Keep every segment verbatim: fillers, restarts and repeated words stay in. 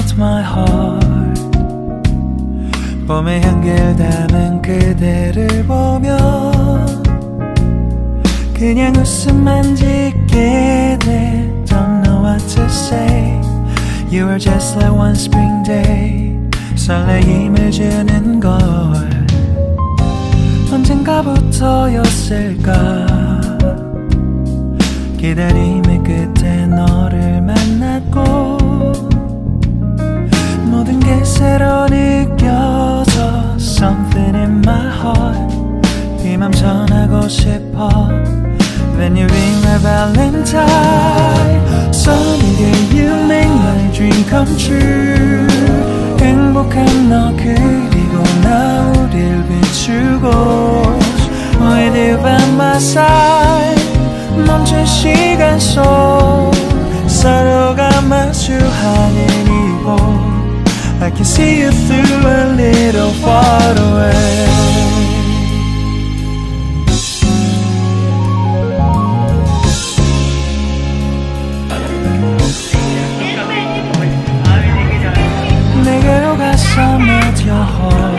melt my heart. 봄의 향기를 담은 그대를 보면 그냥 웃음만 짓게 돼. Don't know what to say. You were just like one spring day. 설레임을 주는 걸 언젠가부터였을까. 기다림의 끝에 너를 만났고 모든 게 새로 느껴져. Something in my heart. 이 맘 전하고 싶어. When you ring my valentine. Sunny day you make my dream come true. 행복한 너 그리고 나 우릴 비추고 With you by my side. 멈춘 시간 속 서로가 마주하는 이곳 I can see you through a little far away. 내게로 가서 맡겨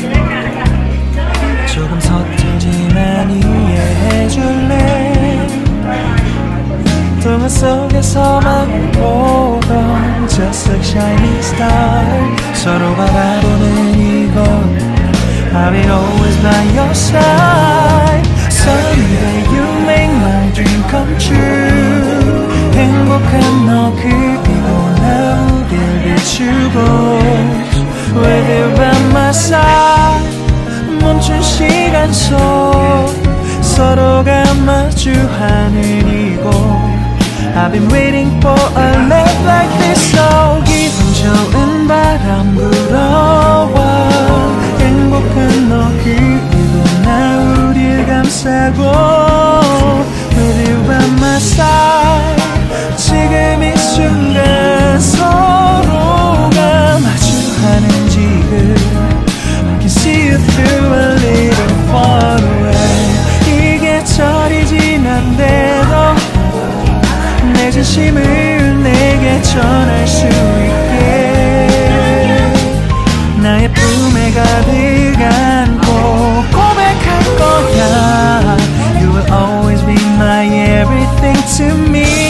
조금 서툴지만 이해해줄래. 동화 속에서만 보던 Just like shining star. 서로 바라보는 이곳 I will always by your side. Someday you make my dream come true. 행복한 너 그리고 나 우릴 비추고 With you by my side. 멈춘 시간 속 서로가 마주하는 이곳 I've been waiting for a love like this. So 기분 좋은 바람 불어와 행복한 너 그리고 나 우릴 감싸고 With you by my side. 지금 이 순간 서로가 마주하는 지금 I can see you through a little far away. 이게 철이 지난데도 내 진심을 내게 전할 수 있게 나의 품에 가득 안고 고백할 거야. You will always be my everything to me.